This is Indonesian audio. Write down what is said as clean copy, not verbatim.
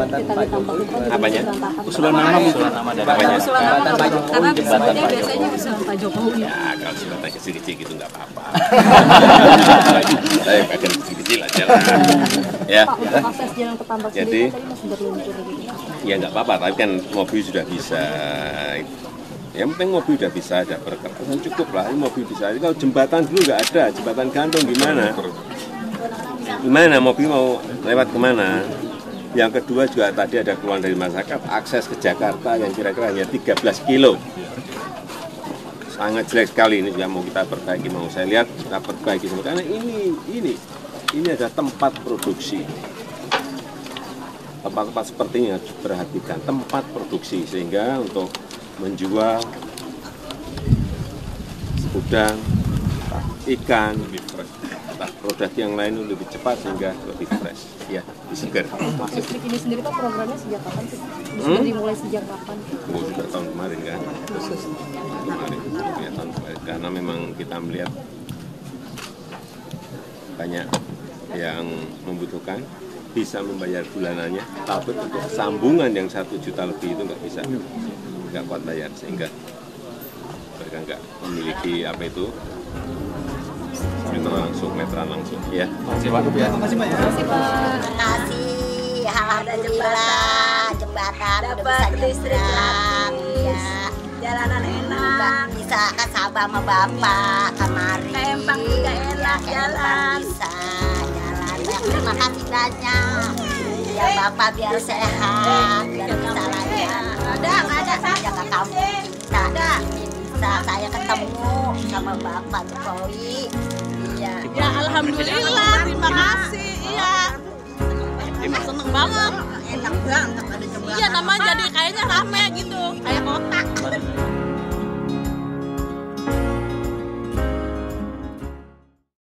Apanya? Usulan nama dari Apanya? Karena semuanya biasanya usulan Pak Jokowi. Ya kalau jembatan kecil-kecil gitu nggak apa-apa. Saya akan kecil-kecil aja lah. Ya. Pak, untuk akses jalan ke Tambak Jadi, sendiri tadi masih berlumpur gitu. ya nggak apa-apa, tapi kan mobil sudah bisa. Yang penting mobil udah bisa, ada perkerjaan cukup lah, ini mobil bisa. Kalau jembatan dulu nggak ada, jembatan gantung gimana? Gimana mobil mau lewat kemana? Yang kedua juga tadi ada keluhan dari masyarakat, akses ke Jakarta yang kira-kira hanya 13 kilo. Sangat jelek sekali, ini juga mau kita perbaiki, mau saya lihat kita perbaiki semua. Karena ini ada tempat produksi. Tempat-tempat seperti ini harus diperhatikan, tempat produksi, sehingga untuk menjual udang, ikan, produk yang lain lebih cepat sehingga lebih fresh, ya, segar. Listrik ini sendiri Pak programnya sejak kapan sih? Sudah dimulai sejak kapan? Oh, sudah tahun kemarin kan? Kemarin, ya, tahun kemarin. Karena memang kita melihat banyak yang membutuhkan, bisa membayar bulanannya, tapi untuk sambungan yang 1 juta lebih itu nggak bisa, nggak kuat bayar, sehingga mereka nggak memiliki apa itu meteran langsung, ya. Terima kasih Pak. Terima kasih Pak. Terima kasih, alhamdulillah jembatan udah bisa nyebrang, ya. Jalanan enak, Bisa ke Sabah sama Bapak kemari. Empang juga enak jalan. Bisa jalan. Ya, terima kasih banyak. Ya Bapak biar sehat, biar bisa layan. ada Jaga kampung kita. Bisa saya ketemu sama Bapak Jokowi. Iya. Ya alhamdulillah, terima kasih. Iya. Seneng banget. Enak banget ada jembatan. Iya, namanya jadi kayaknya rame gitu, kayak kota.